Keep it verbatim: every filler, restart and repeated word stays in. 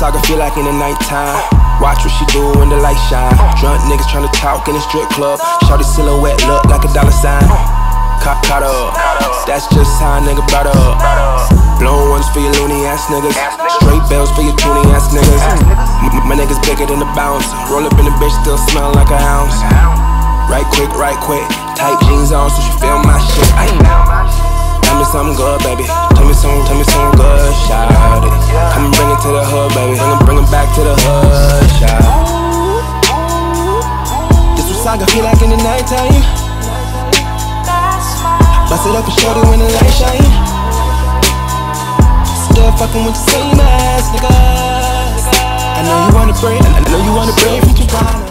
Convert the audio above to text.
saga feel like in the nighttime. Watch what she do when the light shine. Drunk niggas tryna talk in the strip club. Shawty silhouette look like a dollar sign. Caught, caught up, that's just how a nigga brought up. Blown ones for your loony ass niggas. Straight bells for your toony ass niggas. M my niggas bigger than the bounce. Roll up in the bitch, still smell like a ounce. Right quick, right quick. Tight jeans on so she feel my shit. Ay. Tell me something good, baby. Tell me something, tell me something good, shout it. Come and bring it to the hood, baby. Bring it, bring it back to the hood, shout it. This what saga feel like in the nighttime. Bust it up and shorty when the light shine. Still fucking with the same ass nigga. I know you wanna break, I know you wanna break from Toronto.